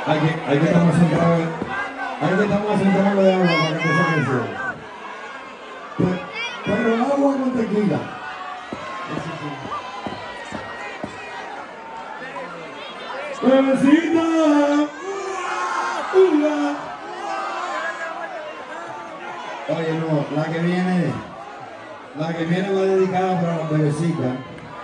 Hay que tomarse un trago de agua para que se canción. Pero agua con tequila. ¡Bebecita! Oye, no, la que viene va dedicada para las bebecitas.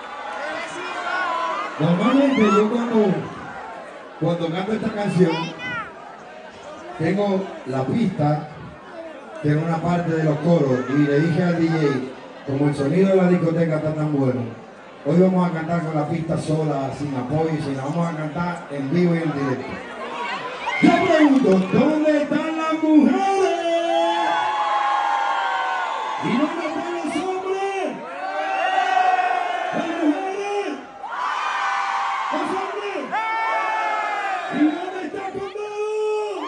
Normalmente yo cuando canto esta canción, tengo la pista, tengo una parte de los coros, y le dije al DJ, como el sonido de la discoteca está tan bueno, hoy vamos a cantar con la pista sola, sin apoyo, y la vamos a cantar en vivo y en directo. Yo pregunto, ¿dónde están las mujeres? ¿Y dónde están los hombres? ¿Las mujeres? ¿Los hombres? ¿Y dónde está Condado?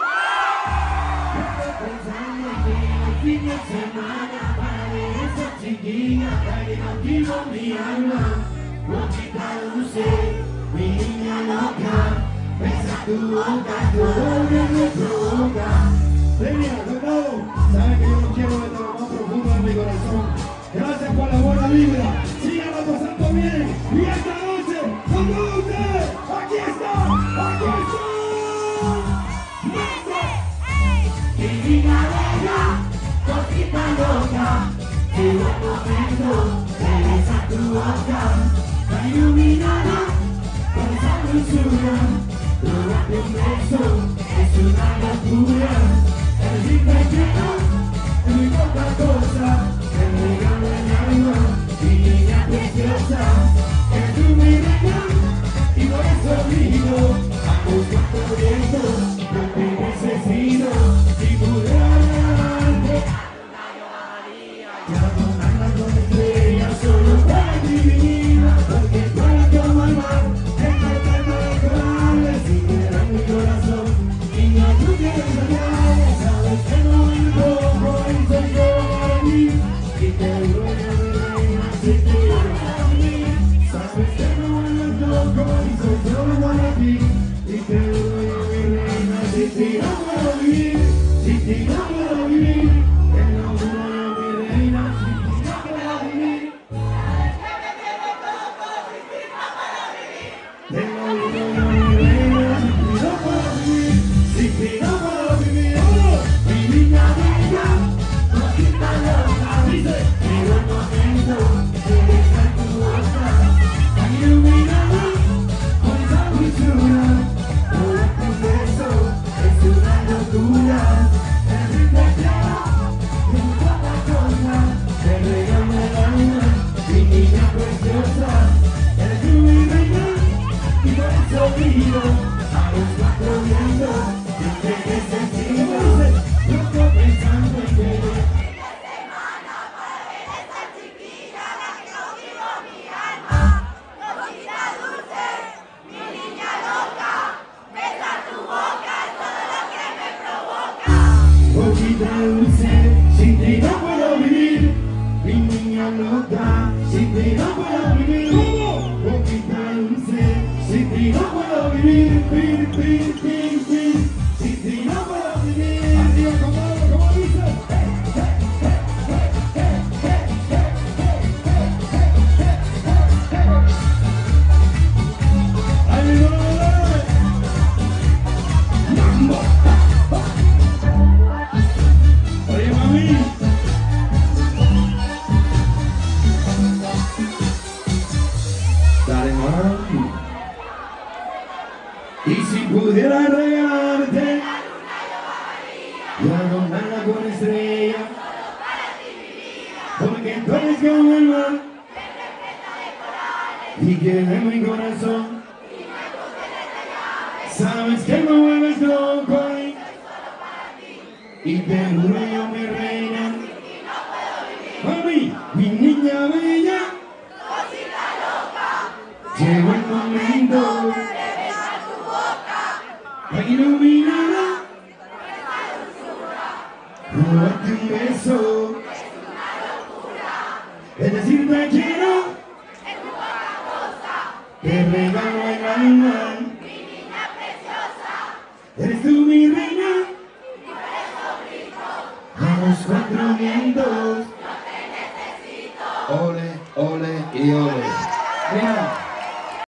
Pensando que el fin de semana para esa chiquilla que contigo mi alma, boquita dulce, mi niña loca, besa tu boca, todo me provoca. Venía, Condado, sabes que yo no quiero desde lo más profundo de mi corazón. Gracias por la buena vibra, síganla pasando bien, y esta noche, con todos ustedes, aquí está. Mi niña bella, cosita loca, llegó el momento de besar tu boca, está iluminada con esa dulzura, robarte un beso es una locura, el ritmo lleno de muy poca cosa, te regalo el alma, mi niña preciosa, eres tú mi reina, y por eso vino a buscar por esto, yo te necesito, si pudiera regalarte y adornarla con estrellas solo para ti divina, porque tú eres como el mar, tengo el alma de corales y queda en mi corazón, niña tú tienes señales, sabes que no me enfoco y soy yo para ti, y te ruego mi reina si te quiero para mí, sabes que no me enfoco y soy yo para ti, y te ruego mi reina si te no puedo vivir, si te no puedo vivir, te lo juro mi reina si te no puedo vivir. Te lo juro mi reina si te no puedo vivir, si te no puedo vivir. Mi niña bella, cosita loca, dice, llegó el momento de besar tu boca, tan iluminada con esa dulzura, robarte un beso es una locura, el ritmo lleno de muy poca cosa, te regalo el alma, mi niña preciosa, eres tú mi reina, y por eso vino a los cuatro vientos, yo te necesito, loco pensando en que boquita dulce, sin ti no puedo vivir, mi niña loca, sin ti no puedo vivir, boquita dulce, sin ti no puedo vivir, sin ti no puedo vivir, arriba como dice, ay mi madre, mambo. Oye, mami. Dale, mami. Y si pudiera regalarte y adornarla con estrellas, porque tú eres como el mar y queda en mi corazón, sabes que me vuelves loco y te juro yo mi reina, mami, mi niña bella, cosita loca, llegó el momento de besar tu boca, iluminada con esa dulzura, robarte un beso es una locura, es decir te quiero es muy poca cosa, te regalo el alma, mi niña preciosa, eres tú mi reina. A los cuatro vientos. Ole, ole y ole. Mira.